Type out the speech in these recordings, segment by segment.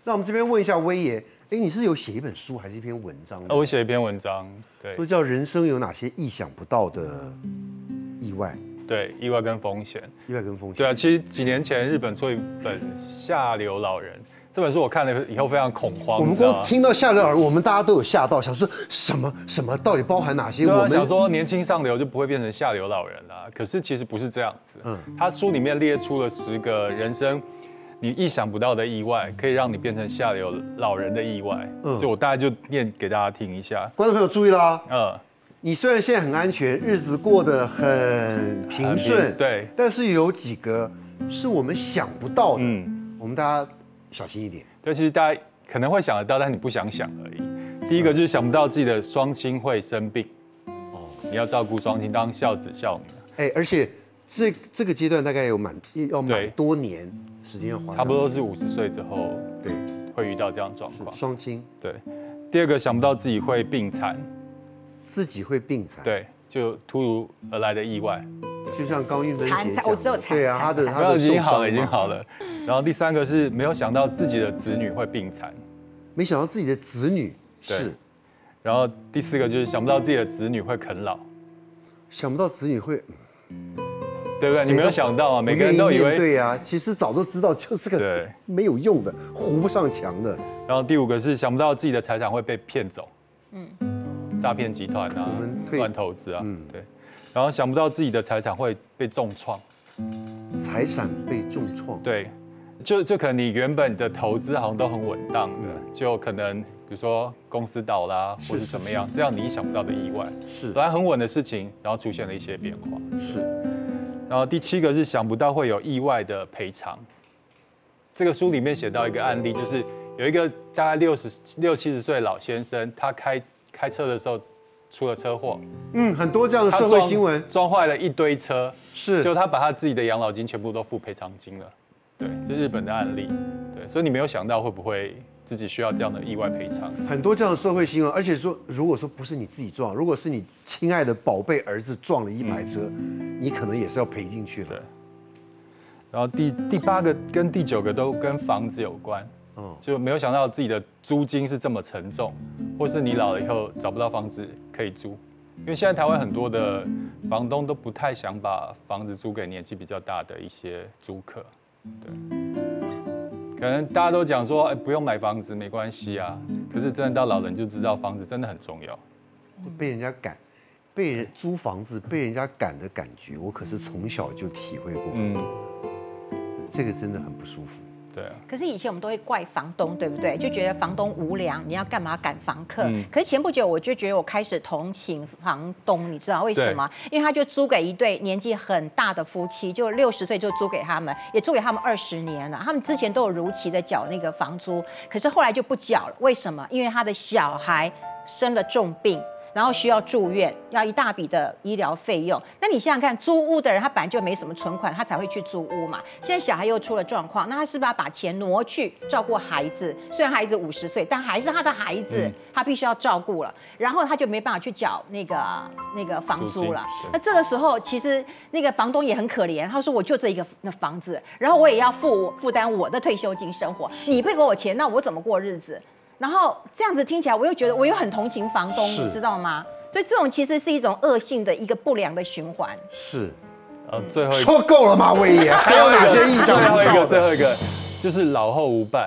那我们这边问一下威爷，你是有写一本书还是一篇文章？ 我写一篇文章，对， 都叫人生有哪些意想不到的意外？ 对，意外跟风险。 意外跟风险。 对啊，其实几年前日本出一本《下流老人》这本书，我看了以后非常恐慌。 我们光听到下流老人，我们大家都有吓到，想说什么到底包含哪些？ 对啊， 我们想说年轻上流就不会变成下流老人啦。可是其实不是这样子。他书里面列出了10个人生你意想不到的意外，可以让你变成下流老人的意外。就我大概就念给大家听一下。 观众朋友注意啦，你虽然现在很安全，日子过得很平顺， 对， 但是有几个是我们想不到的，我们大家小心一点。 对，其实大家可能会想得到，但你不想想而已。第一个就是想不到自己的双亲会生病，你要照顾双亲，当孝子孝女。 而且这个阶段大概要满多年时间要花， 差不多是50岁之后，对，会遇到这样的状况。 双亲， 对。第二个想不到自己会病残。 自己会病残， 对，就突如而来的意外， 就像刚运芬姐讲， 我只有残， 对啊，他的已经好了。然后第3个是没有想到自己的子女会病残， 没想到自己的子女是。 然后第4个就是想不到自己的子女会啃老， 想不到子女会， 对不对？你没有想到啊，每个人都以为对啊，其实早都知道就是个没有用的、糊不上墙的。 然后第5个是想不到自己的财产会被骗走，诈骗集团啊，乱投资啊，对，然后想不到自己的财产会被重创， 财产被重创， 对，就可能你原本的投资好像都很稳当的，就可能比如说公司倒啦，或是怎么样，这样你意想不到的意外， 是， 本来很稳的事情，然后出现了一些变化， 是， 然后第7个是想不到会有意外的赔偿，这个书里面写到一个案例，就是有一个大概60、70岁的老先生，他开车的时候出了车祸， 很多这样的社会新闻， 撞坏了一堆车， 是， 就他把他自己的养老金全部都付赔偿金了，对，这是日本的案例，对，所以你没有想到会不会自己需要这样的意外赔偿， 很多这样的社会新闻，而且说如果说不是你自己撞，如果是你亲爱的宝贝儿子撞了一排车，你可能也是要赔进去的。 对，然后第8个跟第9个都跟房子有关。就没有想到自己的租金是这么沉重，或是你老了以后找不到房子可以租，因为现在台湾很多的房东都不太想把房子租给年纪比较大的一些租客，对，可能大家都讲说，不用买房子没关系啊，可是真的到老人就知道房子真的很重要。 被人家赶，被人租房子被人家赶的感觉，我可是从小就体会过很多的，这个真的很不舒服。 对啊， 可是以前我们都会怪房东，对不对？就觉得房东无良，你要干嘛赶房客？可是前不久我就觉得我开始同情房东，你知道为什么？因为他就租给一对年纪很大的夫妻，就60岁就租给他们，也租给他们20年了。他们之前都有如期的缴那个房租，可是后来就不缴了。为什么？因为他的小孩生了重病。然后需要住院，要一大笔的医疗费用。那你想想看，租屋的人他本来就没什么存款，他才会去租屋嘛。现在小孩又出了状况，那他是不是要把钱挪去照顾孩子？虽然孩子50岁，但还是他的孩子，他必须要照顾了。然后他就没办法去缴那个房租了。那这个时候，其实那个房东也很可怜，他说我就这一个房子，然后我也要负担我的退休金生活，你不给我钱，那我怎么过日子？然后这样子听起来，我又觉得我又很同情房东，你知道吗？所以这种其实是一种恶性的一个不良的循环。 是， 最后一个说够了吗？威爷，还有哪些意想不到的？ 最后一个就是老后无伴。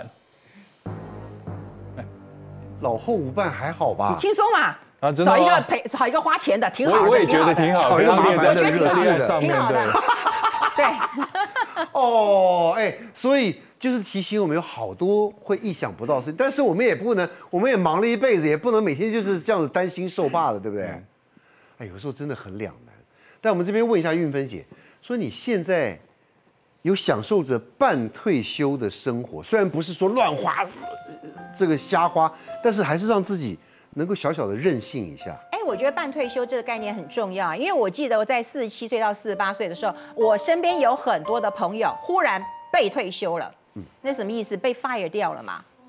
老后无伴还好吧？ 轻松嘛，少一个花钱的，挺好的。 我也觉得挺好， 少一个麻烦的热事的， 挺好的。 对，所以。就是提醒我们有好多会意想不到的事情，但是我们也不能，我们也忙了一辈子，也不能每天就是这样子担心受怕的，对不对？有时候真的很两难。但我们这边问一下运芬姐，说你现在有享受着半退休的生活，虽然不是说乱花，这个瞎花，但是还是让自己能够小小的任性一下。 我觉得半退休这个概念很重要，因为我记得我在47岁到48岁的时候，我身边有很多的朋友忽然被退休了。那什么意思？被 fire 掉了嘛？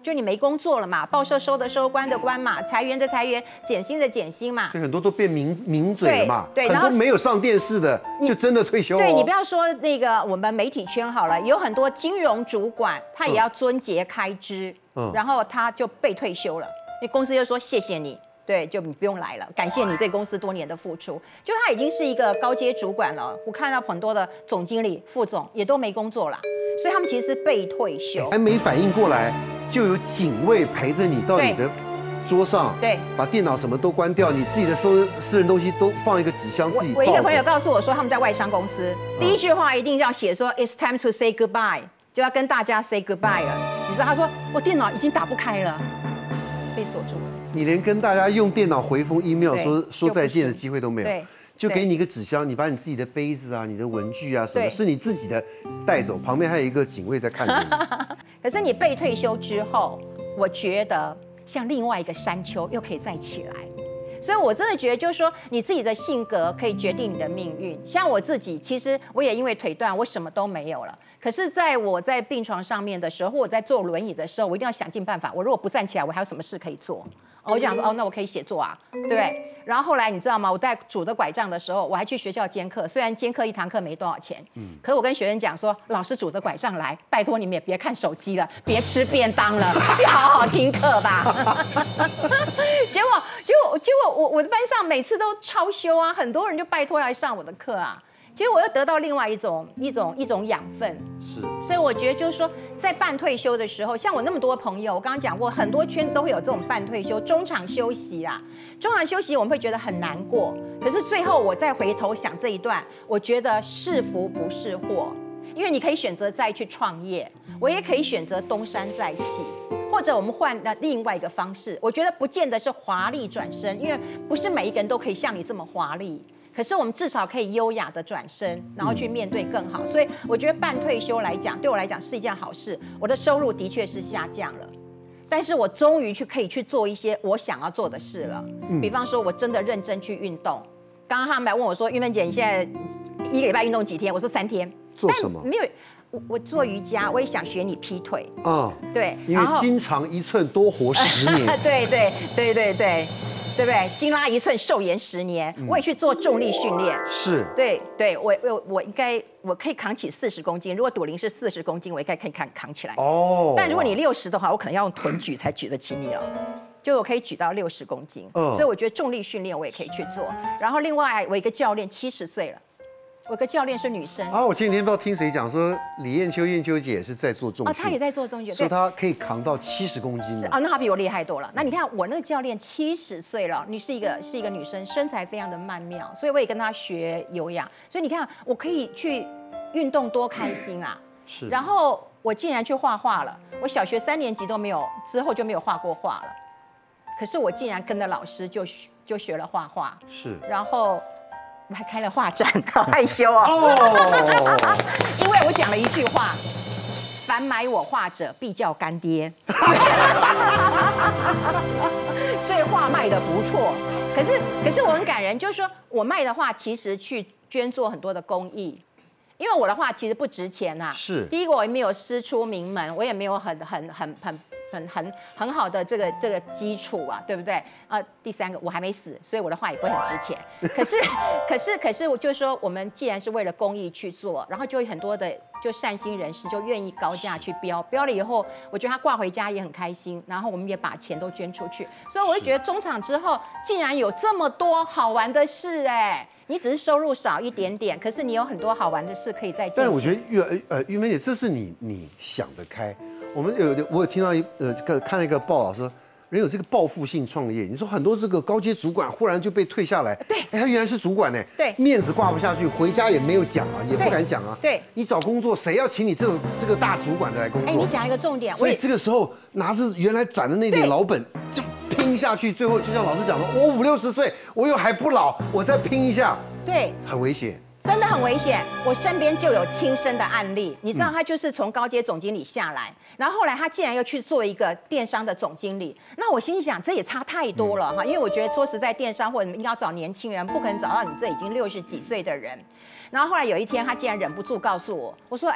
就你没工作了嘛，报社收的收，关的关嘛，裁员的裁员，减薪的减薪嘛。 所以很多都变名嘴了嘛。 对， 很多没有上电视的就真的退休。 对，你不要说那个我们媒体圈好了，有很多金融主管他也要遵节开支，然后他就被退休了，因为公司就说谢谢你。对，就你不用来了，感谢你对公司多年的付出。就他已经是一个高阶主管了，我看到很多的总经理、副总也都没工作了，所以他们其实是被退休。 还没反应过来，就有警卫陪着你到你的桌上， 对， 把电脑什么都关掉，你自己的私人东西都放一个纸箱自己抱着。 我一个朋友告诉我说，他们在外商公司，第一句话一定要写说 "It's time to say goodbye"， 就要跟大家 say goodbye 了。你知道他说我电脑已经打不开了，被锁住了。 你连跟大家用电脑回封 email 说再见的机会都没有， 对， 就给你一个纸箱，你把你自己的杯子啊、你的文具啊什么，是你自己的带走，旁边还有一个警卫在看着你。 可是你被退休之后，我觉得像另外一个山丘又可以再起来。所以我真的觉得，就是说你自己的性格可以决定你的命运。像我自己，其实我也因为腿断，我什么都没有了。可是在我在病床上面的时候，或我在坐轮椅的时候，我一定要想尽办法。我如果不站起来，我还有什么事可以做？我就想说，那我可以写作啊，对不对？然后后来你知道吗？我在拄着拐杖的时候，我还去学校兼课，虽然兼课一堂课没多少钱，可是我跟学生讲说，老师拄着拐杖来，拜托你们也别看手机了，别吃便当了，要好好听课吧。结果我的班上每次都超修啊，很多人就拜托来上我的课啊。其实我又得到另外一种养分， 是， 所以我觉得就是说，在半退休的时候，像我那么多朋友，我刚刚讲过，很多圈都会有这种半退休、中场休息啦。中场休息我们会觉得很难过，可是最后我再回头想这一段，我觉得是福不是祸，因为你可以选择再去创业，我也可以选择东山再起。或者我们换另外一个方式，我觉得不见得是华丽转身，因为不是每一个人都可以像你这么华丽。可是我们至少可以优雅的转身，然后去面对更好。所以我觉得半退休来讲，对我来讲是一件好事。我的收入的确是下降了，但是我终于可以去做一些我想要做的事了。比方说，我真的认真去运动。刚刚他们来问我说：“玉芬姐，你现在一个礼拜运动几天？”我说3天。 做什么？ 没有。我做瑜伽，我也想学你劈腿。对， 因为筋长1寸多活10年。 对，对不对？筋拉1寸，寿延10年。我也去做重力训练。 是。 对，我应该我可以扛起40公斤。如果赌铃是40公斤，我应该可以扛起来。但如果你60的话，我可能要用臀举才举得起你了。就我可以举到60公斤。所以我觉得重力训练我也可以去做。然后另外我一个教练70岁了。我有个教练是女生我前几天不知道听谁讲说李燕秋姐也是在做重训她也在做重训， 说她可以扛到70公斤那她比我厉害多了。那你看我那个教练70岁了，是一个女生，身材非常的曼妙，所以我也跟她学有氧。所以你看我可以去运动多开心啊！ 是。 然后我竟然去画画了，我小学3年级都没有，之后就没有画过画了。可是我竟然跟着老师就学了画画。 是。 然后。我还开了画展，好害羞因为我讲了一句话：凡买我画者，必叫干爹。所以画卖得不错，可是我很感人，就是说我卖的画其实去捐做很多的公益，因为我的画其实不值钱呐。 是。 第一个我也没有师出名门，我也没有很好的这个基础啊，对不对？第3个我还没死，所以我的话也不会很值钱。可是我就说，我们既然是为了公益去做，然后就有很多的就善心人士就愿意高价去标了以后，我觉得他挂回家也很开心，然后我们也把钱都捐出去，所以我就觉得中场之后竟然有这么多好玩的事你只是收入少一点点，可是你有很多好玩的事可以再进行。 但我觉得玉梅姐，这是你想得开。我有听到看了一个报道说，人有这个报复性创业。你说很多这个高阶主管忽然就被退下来， 对， 他原来是主管对， 面子挂不下去，回家也没有讲也不敢讲对， 你找工作谁要请你这个大主管的来工作？ 你讲一个重点， 所以这个时候拿着原来攒的那点老本就拼下去，最后就像老师讲的，我50、60岁，我又还不老，我再拼一下， 对， 很危险。 真的很危险，我身边就有亲身的案例。你知道，他就是从高阶总经理下来，然后后来他竟然又去做一个电商的总经理。那我心想，这也差太多了因为我觉得说实在，电商或者应该要找年轻人，不可能找到你这已经60几岁的人。然后后来有一天，他竟然忍不住告诉我，我说，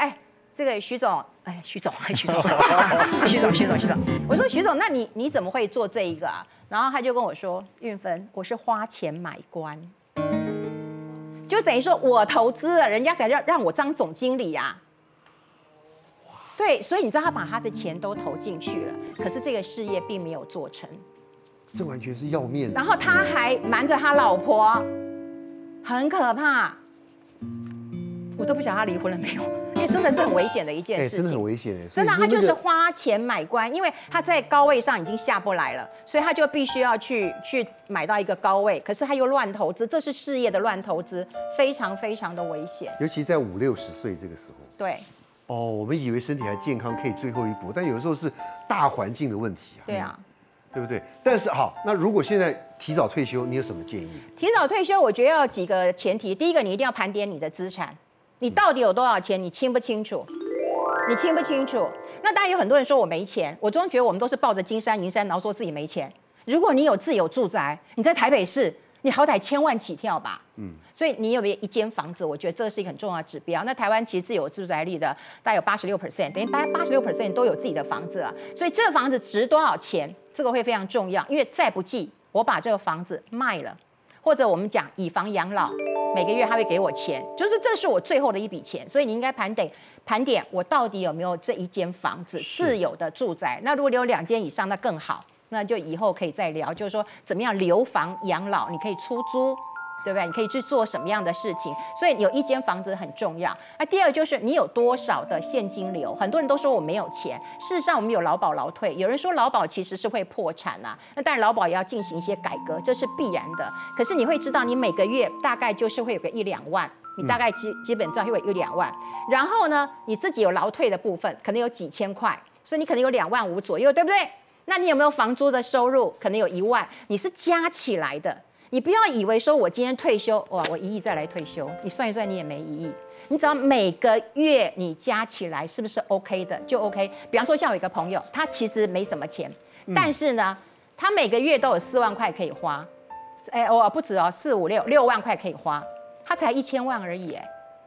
这个徐总，哎，徐总，徐总，我说徐总，那你怎么会做这一个啊？然后他就跟我说，运芬，我是花钱买官，就等于说我投资了，人家才让我当总经理啊。对，所以你知道他把他的钱都投进去了，可是这个事业并没有做成， 这完全是要面子。 然后他还瞒着他老婆，很可怕。我都不晓得他离婚了没有，因为真的是很危险的一件事情， 真的很危险。 真的，他就是花钱买官，因为他在高位上已经下不来了，所以他就必须要去买到一个高位，可是他又乱投资，这是事业的乱投资，非常非常的危险。 尤其在50、60岁这个时候。 对。 哦，我们以为身体还健康可以最后一步，但有的时候是大环境的问题啊。 对啊。 对不对？但是好，那如果现在提早退休，你有什么建议？ 提早退休，我觉得要几个前提。第一个，你一定要盘点你的资产，你到底有多少钱，你清不清楚？你清不清楚？那当然有很多人说我没钱，我总觉得我们都是抱着金山银山，然后说自己没钱。如果你有自有住宅，你在台北市，你好歹1000万起跳吧。所以你有没有一间房子？我觉得这是一个很重要的指标。那台湾其实自有住宅率的大概有86%，等于86% 都有自己的房子了。所以这个房子值多少钱，这个会非常重要。因为再不济，我把这个房子卖了，或者我们讲以房养老，每个月他会给我钱，就是这是我最后的一笔钱。所以你应该盘点我到底有没有这一间房子自有的住宅。那如果你有2间以上，那更好。那就以后可以再聊，就是说怎么样留房养老，你可以出租。对不对？你可以去做什么样的事情？所以有一间房子很重要。那第二个就是你有多少的现金流。很多人都说我没有钱，事实上我们有劳保劳退。有人说劳保其实是会破产啊，那当然劳保也要进行一些改革，这是必然的。可是你会知道，你每个月大概就是会有个1、2万，你大概基本上会有1、2万。然后呢，你自己有劳退的部分，可能有几千块，所以你可能有2万5左右，对不对？那你有没有房租的收入？可能有1万，你是加起来的。你不要以为说我今天退休，哇，我1亿再来退休，你算一算你也没1亿。你只要每个月你加起来是不是 OK 的，就 OK。比方说像有一个朋友，他其实没什么钱，但是呢，他每个月都有4万块可以花，不止哦，4、5、6万块可以花，他才1000万而已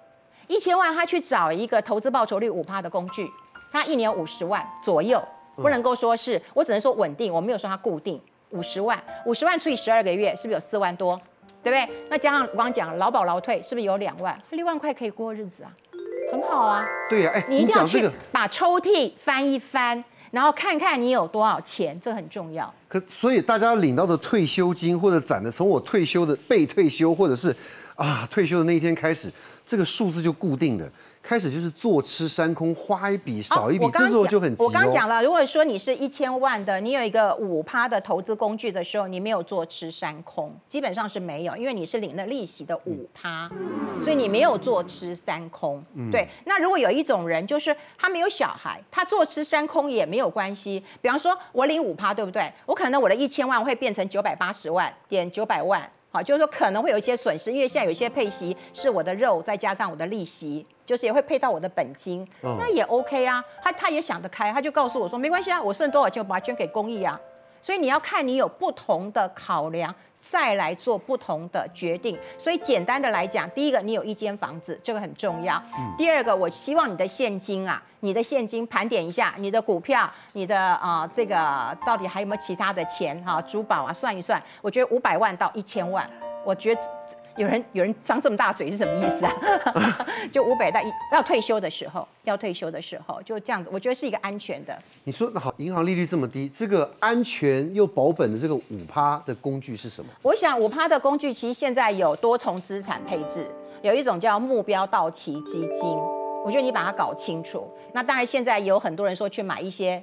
，1000万他去找一个投资报酬率5%的工具，他1年50万左右，不能够说是，我只能说稳定，我没有说他固定。50万除以12个月，是不是有4万多？对不对？那加上我刚刚讲劳保劳退，是不是有2万？6万块可以过日子啊，很好啊。 对呀， 你一定要去把抽屉翻一翻，然后看看你有多少钱，这很重要。 所以大家领到的退休金或者攒的，从我退休的被退休，或者是退休的那一天开始，这个数字就固定的。开始就是坐吃山空，花一笔少一笔，这时候就很急。 我刚讲了，如果说你是1000万的，你有一个5%的投资工具的时候，你没有坐吃山空，基本上是没有，因为你是领了利息的5%，所以你没有坐吃山空。对，那如果有一种人，就是他没有小孩，他坐吃山空也没有关系。比方说，我领5%，对不对？我可能我的1000万会变成980万，点900万。好，就是说可能会有一些损失，因为现在有一些配息是我的肉，再加上我的利息，就是也会配到我的本金，那也 OK 啊。他也想得开，他就告诉我说没关系啊，我剩多少钱我把它捐给公益啊。所以你要看你有不同的考量，再来做不同的决定。所以简单的来讲，第一个你有一间房子，这个很重要。第二个，我希望你的现金盘点一下，你的股票，你的这个到底还有没有其他的钱珠宝算一算。我觉得500万到1000万，我觉得有人张这么大嘴是什么意思啊？就500到要退休的时候就这样子，我觉得是一个安全的。 你说那好，银行利率这么低，这个安全又保本的这个5%的工具是什么？ 我想5%的工具其实现在有多重资产配置，有一种叫目标到期基金。我觉得你把它搞清楚。那当然，现在有很多人说去买一些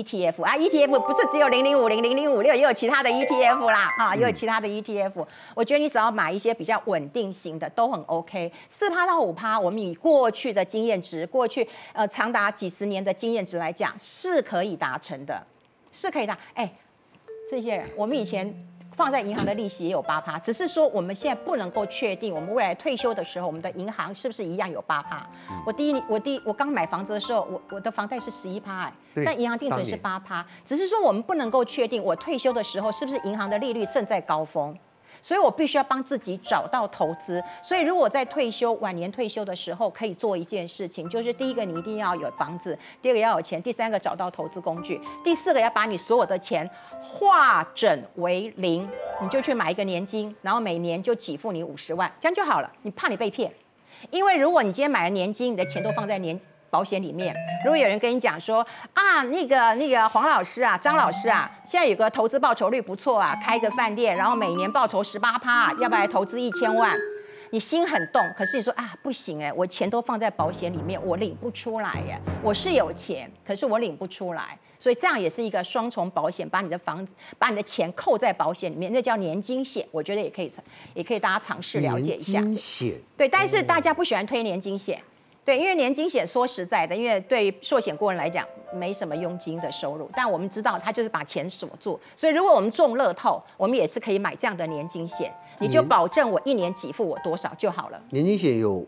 ETF，ETF 不是只有0050、0056，也有其他的 ETF 啦，也有其他的 ETF。我觉得你只要买一些比较稳定型的都很 OK。4%到5%，我们以过去的经验值，过去长达几十年的经验值来讲，是可以达成的，是可以的。这些人，我们以前放在银行的利息也有8%，只是说我们现在不能够确定，我们未来退休的时候，我们的银行是不是一样有8%？我刚买房子的时候，我的房贷是11%，但银行定存是8%，只是说我们不能够确定我退休的时候是不是银行的利率正在高峰。 所以我必须要帮自己找到投资。所以如果在晚年退休的时候，可以做一件事情，就是第一个你一定要有房子，第二个要有钱，第三个找到投资工具，第四个要把你所有的钱化整为零，你就去买一个年金，然后每年就给付你50万，这样就好了。你怕你被骗，因为如果你今天买了年金，你的钱都放在保险里面。如果有人跟你讲说啊，那个黄老师啊，张老师啊，现在有个投资报酬率不错啊，开个饭店，然后每年报酬18%，要不要来投资1000万？你心很动，可是你说啊，不行哎，我钱都放在保险里面，我领不出来耶。我是有钱，可是我领不出来，所以这样也是一个双重保险，把你的钱扣在保险里面，那叫年金险。我觉得也可以大家尝试了解一下。 年金险， 对，但是大家不喜欢推年金险。对，因为年金险说实在的，因为对寿险顾问来讲没什么佣金的收入，但我们知道他就是把钱锁住，所以如果我们中乐透，我们也是可以买这样的年金险，你就保证我1年给付我多少就好了。 年金险有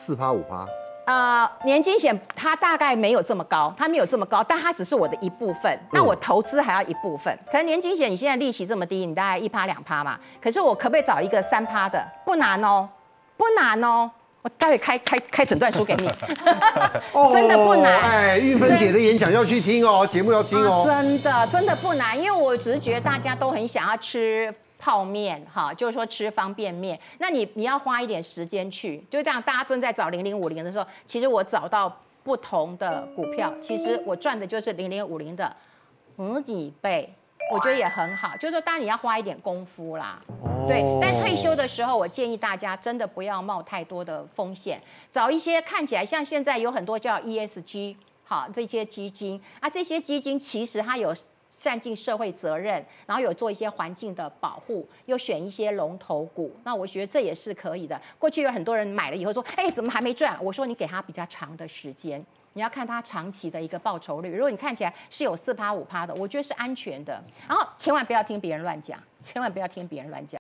4%、5%。 年金险它大概没有这么高，它没有这么高，但它只是我的一部分。那我投资还要一部分，可能年金险你现在利息这么低，你大概1%、2%嘛，可是我可不可以找一个3%的？不难哦，不难哦。我待会开诊断书给你，真的不难。 哎，玉芬姐的演讲要去听哦，节目要听哦。 真的不难，因为我只是觉得大家都很想要吃泡面，哈，就是说吃方便面。那你要花一点时间去，就这样。大家正在找0050的时候，其实我找到不同的股票，其实我赚的就是0050的50几倍。我觉得也很好，就是说，当然你要花一点功夫啦，对。但退休的时候，我建议大家真的不要冒太多的风险，找一些看起来像现在有很多叫 ESG 好这些基金啊，这些基金其实它有善尽社会责任，然后有做一些环境的保护，又选一些龙头股，那我觉得这也是可以的。过去有很多人买了以后说，哎，怎么还没赚？我说你给他比较长的时间。你要看它长期的一个报酬率，如果你看起来是有4%、5%的，我觉得是安全的。然后千万不要听别人乱讲，千万不要听别人乱讲。